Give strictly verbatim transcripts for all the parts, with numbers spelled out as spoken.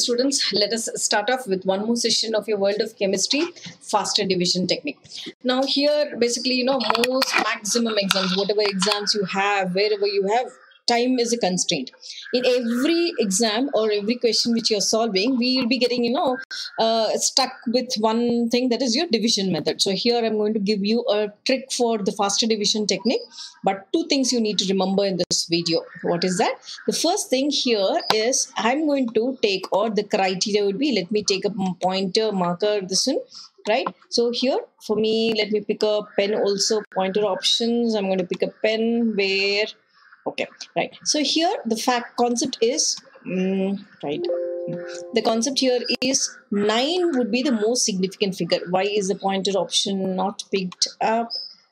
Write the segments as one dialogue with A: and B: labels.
A: students, let us start off with one more session of your World of Chemistry faster division technique. Now here, basically, you know, most maximum exams, whatever exams you have, wherever you have, time is a constraint. In every exam or every question which you're solving, we will be getting, you know, uh, stuck with one thing, that is your division method. So here I'm going to give you a trick for the faster division technique, but two things you need to remember in this video. What is that? The first thing here is I'm going to take, or the criteria would be, let me take a pointer marker, this one, right? So here for me, let me pick a pen also, pointer options. I'm going to pick a pen where, okay, right. So here the fact concept is, um, right. The concept here is nine would be the most significant figure. Why is the pointer option not picked up?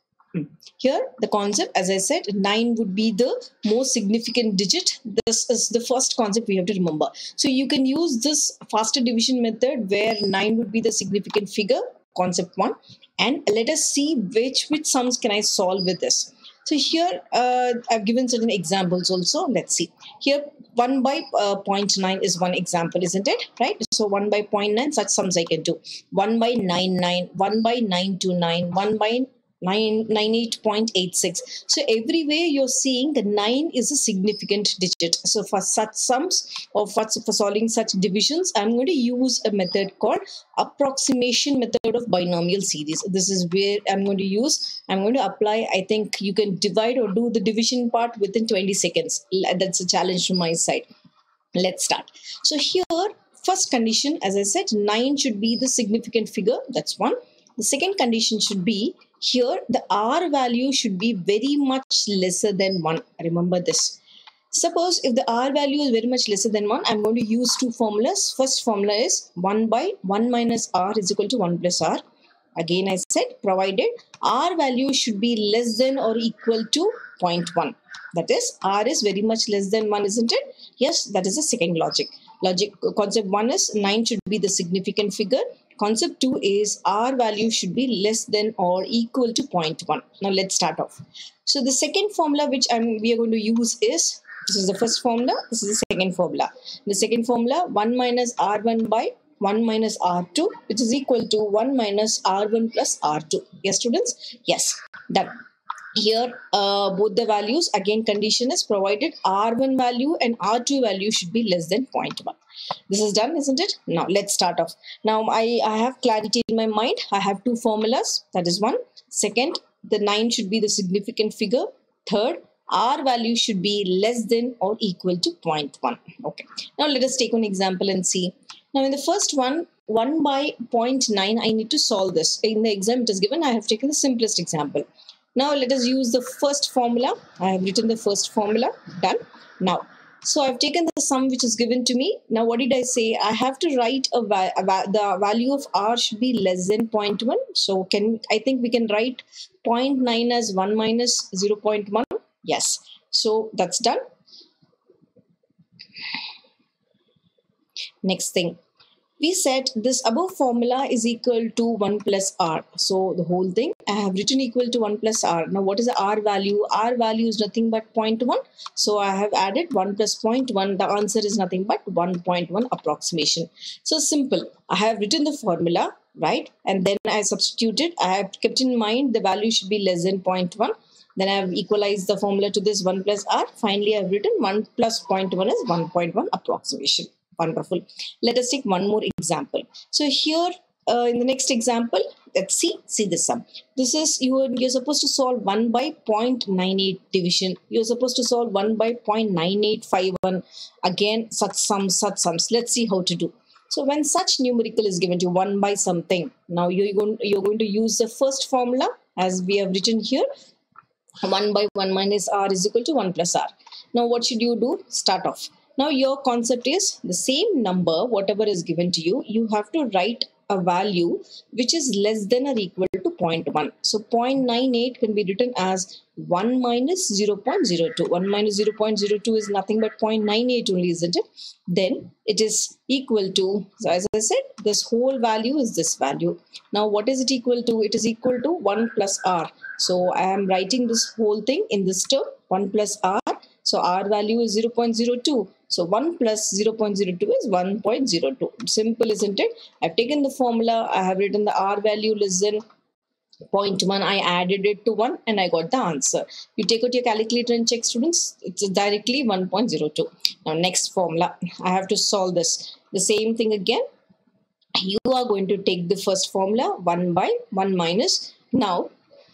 A: Here, the concept, as I said, nine would be the most significant digit. This is the first concept we have to remember. So you can use this faster division method where nine would be the significant figure, concept one. And let us see which, which sums can I solve with this. So here, uh, I've given certain examples also. Let's see. Here, one by uh, zero point nine is one example, isn't it? Right? So one by zero point nine, such sums I can do. one by nine nine, one by nine two nine, one by nine ninety-eight point eight six. So everywhere you're seeing the nine is a significant digit. So for such sums or for, for solving such divisions, I'm going to use a method called approximation method of binomial series. This is where I'm going to use, I'm going to apply, I think you can divide or do the division part within twenty seconds. That's a challenge from my side. Let's start. So here, first condition, as I said, nine should be the significant figure. That's one. The second condition should be, here the R value should be very much lesser than one. Remember this. Suppose if the R value is very much lesser than one, I'm going to use two formulas. First formula is one by one minus R is equal to one plus R. Again, I said, provided R value should be less than or equal to zero point one. That is, R is very much less than one, isn't it? Yes, that is the second logic. Logic concept one is nine should be the significant figure. Concept two is R value should be less than or equal to zero point one. Now let's start off. So the second formula which I'm, we are going to use is, this is the first formula, this is the second formula. The second formula, one minus R one by one minus R two, which is equal to one minus R one plus R two. Yes, students? Yes, done. Here, uh, both the values, again condition is provided R one value and R two value should be less than zero point one. This is done, isn't it? Now, let's start off. Now, I, I have clarity in my mind. I have two formulas. That is one. Second, the nine should be the significant figure. Third, R value should be less than or equal to zero point one. Okay. Now, let us take one example and see. Now, in the first one, one by zero point nine, I need to solve this. In the exam it is given, I have taken the simplest example. Now, let us use the first formula. I have written the first formula. Done. Now, so I've taken the sum which is given to me. Now, what did I say? I have to write a, va a va the value of R should be less than zero point one. So can I think we can write zero point nine as one minus zero point one. Yes. So that's done. Next thing. We said this above formula is equal to one plus R. So the whole thing I have written equal to one plus R. Now what is the R value? R value is nothing but zero point one. So I have added one plus zero point one. The answer is nothing but one point one approximation. So simple. I have written the formula, right? And then I substituted. I have kept in mind the value should be less than zero point one. Then I have equalized the formula to this one plus R. Finally, I have written one plus zero point one is one point one approximation. Wonderful. Let us take one more example. So here uh, in the next example, let's see, see this sum. This is, you are, you're supposed to solve one by zero point nine eight division. You're supposed to solve one by zero point nine eight five one. Again, such sums, such sums. Let's see how to do. So when such numerical is given to you, one by something, now you're going, you're going to use the first formula as we have written here. one by one minus R is equal to one plus R. Now what should you do? Start off. Now your concept is the same number, whatever is given to you, you have to write a value which is less than or equal to zero point one. So zero point nine eight can be written as one minus zero point zero two. one minus zero point zero two is nothing but zero point nine eight only, isn't it? Then it is equal to, so as I said, this whole value is this value. Now what is it equal to? It is equal to one plus R. So I am writing this whole thing in this term, one plus R. So R value is zero point zero two. So one plus zero point zero two is one point zero two. Simple, isn't it? I've taken the formula. I have written the R value less than zero point one. I added it to one and I got the answer. You take out your calculator and check, students. It's directly one point zero two. Now next formula. I have to solve this. The same thing again. You are going to take the first formula, one by one minus. Now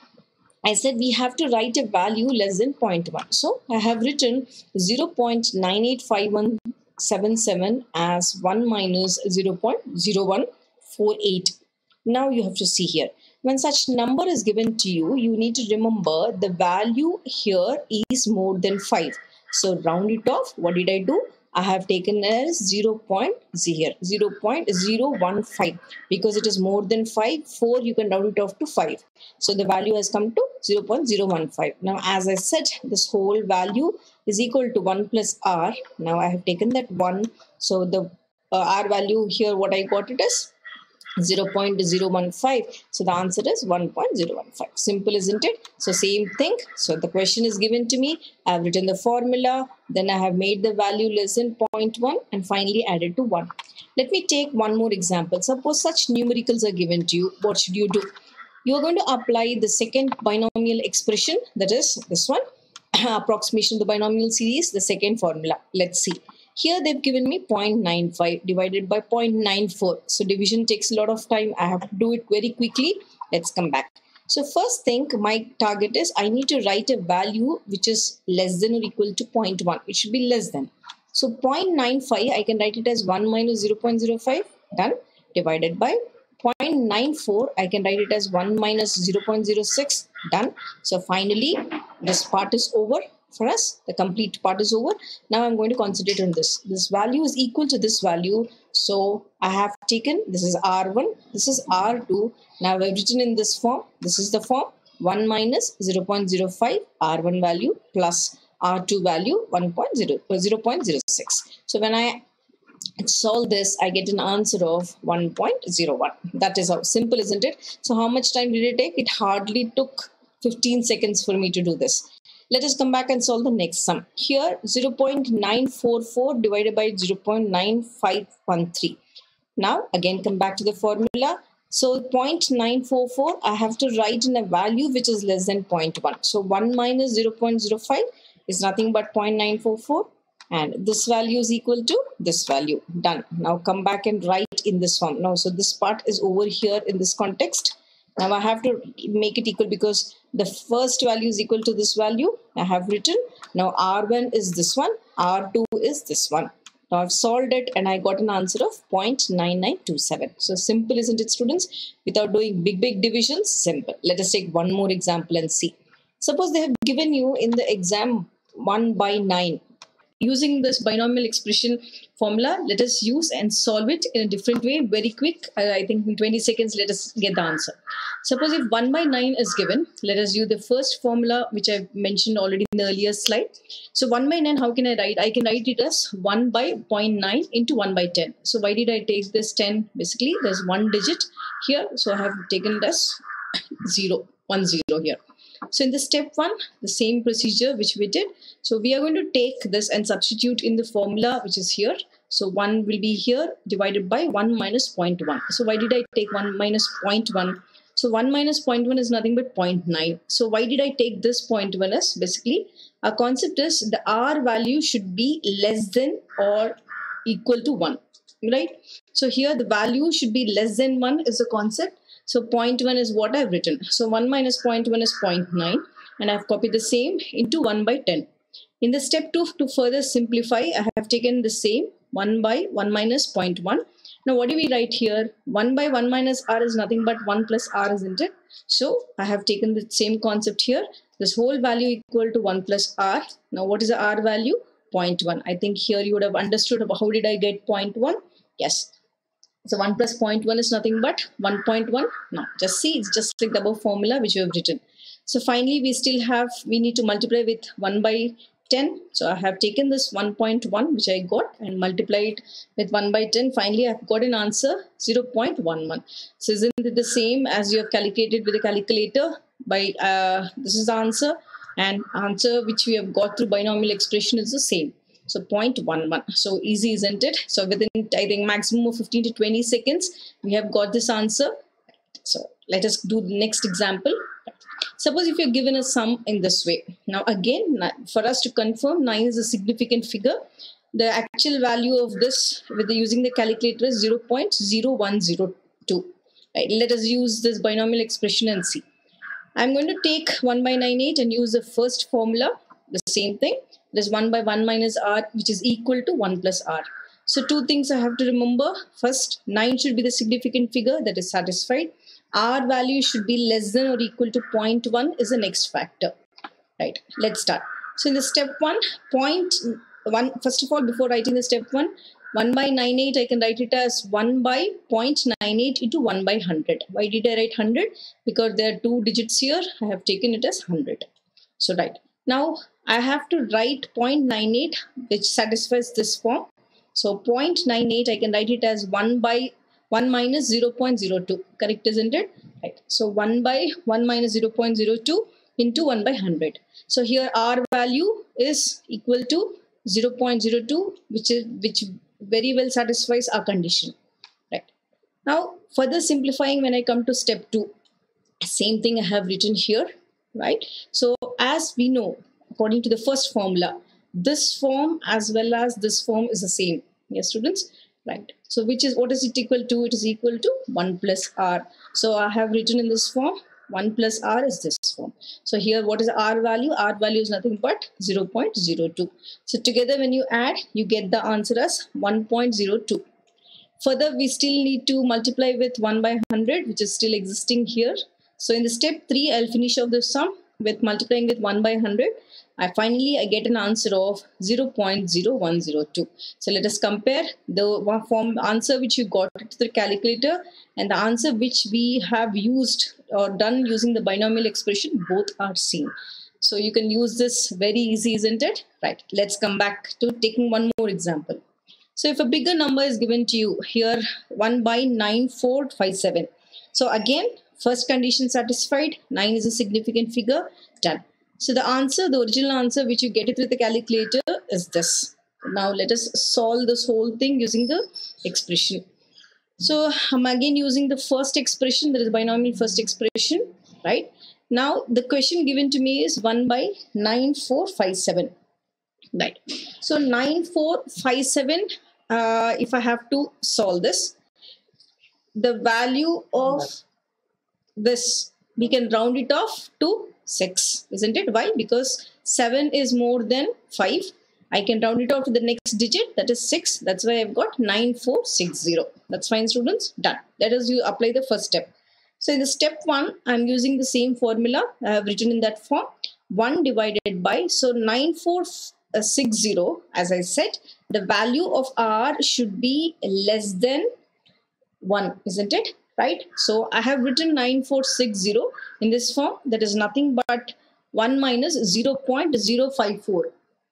A: I said we have to write a value less than zero point one. So I have written zero point nine eight five one seven seven as one minus zero point zero one four eight. Now you have to see here. When such number is given to you, you need to remember the value here is more than five. So round it off. What did I do? I have taken as zero point zero zero one five because it is more than five. four you can round it off to five. So the value has come to zero point zero one five. Now as I said, this whole value is equal to one plus R. Now I have taken that one. So the uh, R value here, what I got it is zero point zero one five. So the answer is one point zero one five. Simple, isn't it? So same thing. So the question is given to me. I have written the formula. Then I have made the value less than zero point one and finally added to one. Let me take one more example. Suppose such numericals are given to you. What should you do? You are going to apply the second binomial expression. That is this one. Approximation of the binomial series. The second formula. Let's see. Here they've given me zero point nine five divided by zero point nine four. So division takes a lot of time. I have to do it very quickly. Let's come back. So first thing, my target is I need to write a value which is less than or equal to zero point one. It should be less than. So zero point nine five, I can write it as one minus zero point zero five. Done. Divided by zero point nine four, I can write it as one minus zero point zero six. Done. So finally, this part is over. For us, the complete part is over. Now I'm going to concentrate on this. This value is equal to this value. So I have taken, this is R one, this is R two. Now I've written in this form. This is the form one minus zero point zero five R one value plus R two value one point zero, zero point zero six. So when I solve this, I get an answer of one point zero one. That is how simple, isn't it? So how much time did it take? It hardly took fifteen seconds for me to do this. Let us come back and solve the next sum. Here, zero point nine four four divided by zero point nine five one three. Now, again, come back to the formula. So, zero point nine four four, I have to write in a value which is less than zero point one. So, one minus zero point zero five is nothing but zero point nine four four. And this value is equal to this value. Done. Now, come back and write in this form. Now, so this part is over here in this context. Now I have to make it equal because the first value is equal to this value. I have written. Now R one is this one. R two is this one. Now I've solved it and I got an answer of zero point nine nine two seven. So simple, isn't it, students? Without doing big, big divisions, simple. Let us take one more example and see. Suppose they have given you in the exam one by nine. Using this binomial expression formula, let us use and solve it in a different way, very quick. Uh, I think in twenty seconds, let us get the answer. Suppose if one by nine is given, let us use the first formula, which I mentioned already in the earlier slide. So one by nine, how can I write? I can write it as one by zero point nine into one by ten. So why did I take this ten? Basically, there's one digit here. So I have taken it as zero, one zero here. So in the step one, the same procedure which we did. So we are going to take this and substitute in the formula which is here. So one will be here divided by one minus zero point one. So why did I take one minus zero point one? So one minus zero point one is nothing but zero point nine. So why did I take this zero point one as? Basically, our concept is the R value should be less than or equal to one, right? So here the value should be less than one is the concept. So zero point one is what I've written. So one minus zero point one is zero point nine and I've copied the same into one by ten. In the step two, to further simplify, I have taken the same one by one minus zero point one. Now what do we write here? one by one minus R is nothing but one plus R, isn't it? So I have taken the same concept here. This whole value equal to one plus R. Now what is the R value? zero point one. I think here you would have understood about how did I get zero point one? Yes. So one plus zero point one is nothing but one point one. Now just see, it's just like the above formula which we have written. So finally we still have, we need to multiply with one by ten. So I have taken this one point one which I got and multiplied with one by ten. Finally I've got an answer zero point one one. So isn't it the same as you have calculated with a calculator? By uh, this is the answer. and answer which we have got through binomial expression is the same. So zero point one one. So easy, isn't it? So within, I think, maximum of fifteen to twenty seconds, we have got this answer. So let us do the next example. Suppose if you're given a sum in this way. Now again, for us to confirm nine is a significant figure, the actual value of this with the, using the calculator is zero point zero one zero two. Right, let us use this binomial expression and see. I'm going to take one by ninety-eight and use the first formula, the same thing. There's one by one minus r, which is equal to one plus r. So two things I have to remember. First, nine should be the significant figure, that is satisfied. R value should be less than or equal to zero point one is the next factor. Right, let's start. So in the step one, point one, first of all, before writing the step one, one by ninety-eight, I can write it as one by zero point nine eight into one by one hundred. Why did I write one hundred? Because there are two digits here. I have taken it as one hundred. So right. Now I have to write zero point nine eight, which satisfies this form. So zero point nine eight, I can write it as one by one minus zero point zero two. Correct, isn't it? Right. So one by one minus zero point zero two into one by one hundred. So here R value is equal to zero point zero two, which is which very well satisfies our condition. Right. Now further simplifying, when I come to step two, same thing I have written here. Right. So as we know, according to the first formula, this form as well as this form is the same. Yes, students. Right. So which is, what is it equal to? It is equal to one plus r. So I have written in this form, one plus r is this form. So here, what is r value? R value is nothing but zero point zero two. So together when you add, you get the answer as one point zero two. Further, we still need to multiply with one by one hundred, which is still existing here. So in the step three, I'll finish off the sum with multiplying with one by one hundred. I finally I get an answer of zero point zero one zero two. So let us compare the form answer which you got to the calculator and the answer which we have used or done using the binomial expression. Both are same. So you can use this very easy, isn't it? Right. Let's come back to taking one more example. So if a bigger number is given to you here, one by nine four five seven. So again, first condition satisfied, nine is a significant figure, done. So the answer, the original answer which you get it with the calculator is this. Now let us solve this whole thing using the expression. So I'm again using the first expression, that is binomial first expression, right? Now the question given to me is one by nine four five seven, right? So nine four five seven, uh, if I have to solve this, the value of this, we can round it off to six, isn't it? Why? Because seven is more than five. I can round it off to the next digit, that is six. That's why I've got nine four six zero. That's fine, students. Done. Let us you apply the first step. So in the step one, I'm using the same formula I have written in that form. one divided by, so nine four six zero, as I said, the value of R should be less than one, isn't it? Right? So I have written nine four six zero in this form. That is nothing but one minus zero point zero five four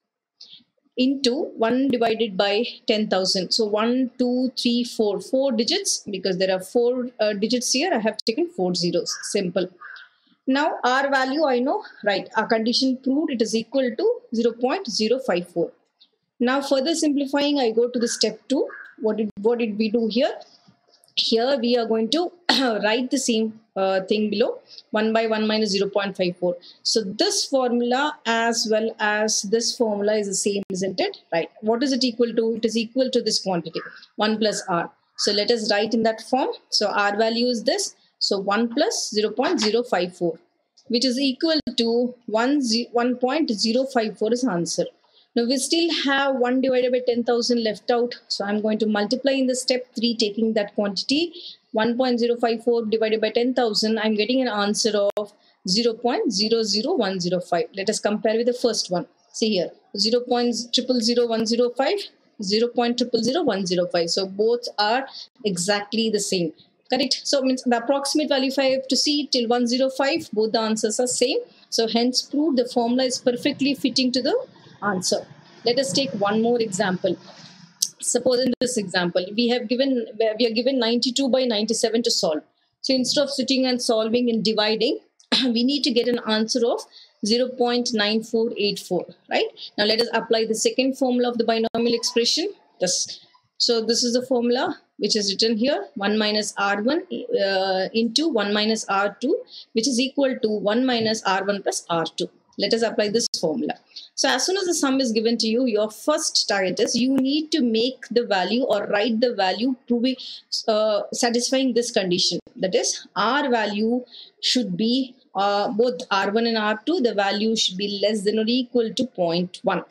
A: into one divided by ten thousand. So one, two, three, four, four digits, because there are four uh, digits here. I have taken four zeros. Simple. Now R value I know, right? Our condition proved, it is equal to zero point zero five four. Now further simplifying, I go to the step two. What did, what did we do here? Here we are going to write the same uh, thing below, one by one minus zero point five four. So this formula as well as this formula is the same, isn't it? Right. What is it equal to? It is equal to this quantity, one plus R. So let us write in that form. So R value is this. So one plus zero point zero five four, which is equal to one point zero five four is answer. Now we still have one divided by ten thousand left out. So I'm going to multiply in the step three, taking that quantity, one point zero five four divided by ten thousand. I'm getting an answer of zero point zero zero one zero five. Let us compare with the first one. See here, zero point zero zero zero one zero five, zero point zero zero zero one zero five. So both are exactly the same. Correct. So it means the approximate value, if I have to see till one hundred five, both the answers are same. So hence proved the formula is perfectly fitting to the answer. Let us take one more example. Suppose in this example, we have given we are given ninety-two by ninety-seven to solve. So instead of sitting and solving and dividing, we need to get an answer of zero point nine four eight four, right? Now let us apply the second formula of the binomial expression. This. So this is the formula which is written here, one minus R one uh, into one minus R two, which is equal to one minus R one plus R two. Let us apply this formula. So as soon as the sum is given to you, your first target is you need to make the value or write the value proving uh, satisfying this condition. That is, R value should be uh, both R one and R two, the value should be less than or equal to zero point one.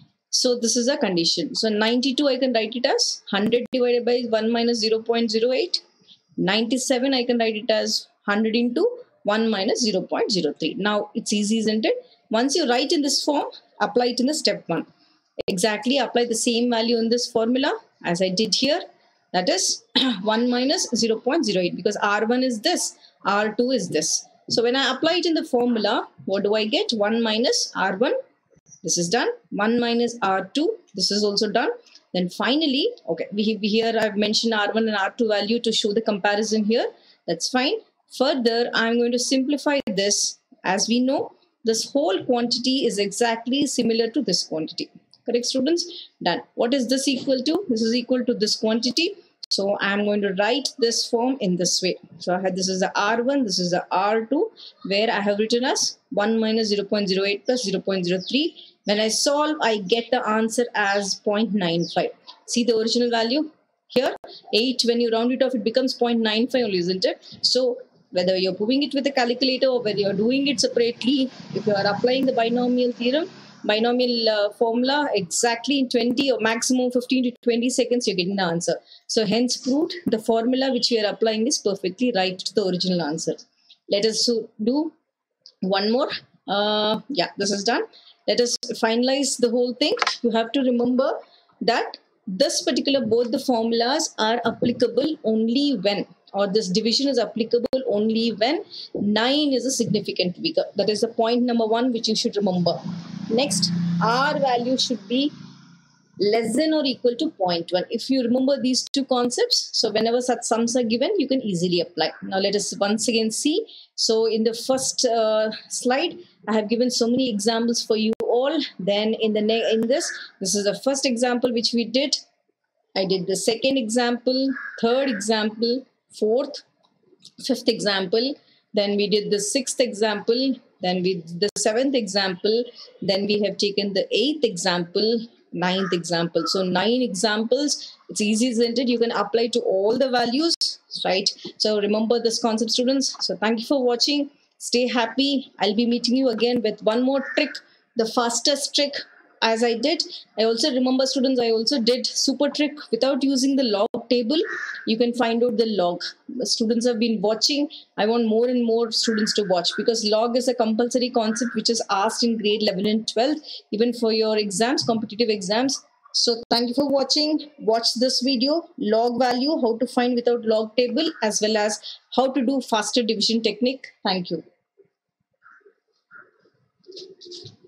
A: So this is a condition. So ninety-two I can write it as one hundred divided by one minus zero point zero eight. ninety-seven I can write it as one hundred into one minus zero point zero three. Now it's easy, isn't it? Once you write in this form, apply it in the step one. Exactly apply the same value in this formula as I did here. That is one minus zero point zero eight, because R one is this, R two is this. So when I apply it in the formula, what do I get? one minus R one. This is done. one minus R two. This is also done. Then finally, okay, we, we here I've mentioned R one and R two value to show the comparison here. That's fine. Further, I'm going to simplify this. As we know, this whole quantity is exactly similar to this quantity. Correct, students? Done. What is this equal to? This is equal to this quantity. So I'm going to write this form in this way. So I have, this is the R one, this is the R two, where I have written as one minus zero point zero eight plus zero point zero three. When I solve, I get the answer as zero point nine five. See the original value here? eight, when you round it off, it becomes zero point nine five only, isn't it? So whether you're proving it with a calculator or whether you're doing it separately, if you are applying the binomial theorem, binomial uh, formula, exactly in twenty or maximum fifteen to twenty seconds, you're getting the answer. So hence proved, the formula which we are applying is perfectly right to the original answer. Let us do one more. Uh, yeah, this is done. Let us finalize the whole thing. You have to remember that this particular, both the formulas are applicable only when, or this division is applicable only when nine is a significant figure. That is the point number one which you should remember. Next, R value should be less than or equal to zero point one. If you remember these two concepts, so whenever such sums are given, you can easily apply. Now let us once again see. So in the first uh, slide, I have given so many examples for you all. Then in the in this, this is the first example which we did. I did the second example, third example, fourth, fifth example. Then we did the sixth example. Then we did the seventh example. Then we have taken the eighth example, ninth example. So nine examples. It's easy, isn't it? You can apply to all the values, right? So remember this concept, students. So thank you for watching. Stay happy. I'll be meeting you again with one more trick, the fastest trick. As I did, I also remember, students, I also did super trick without using the log table. You can find out the log. The students have been watching. I want more and more students to watch, because log is a compulsory concept which is asked in grade eleven and twelve, even for your exams, competitive exams. So thank you for watching. Watch this video, log value, how to find without log table, as well as how to do faster division technique. Thank you.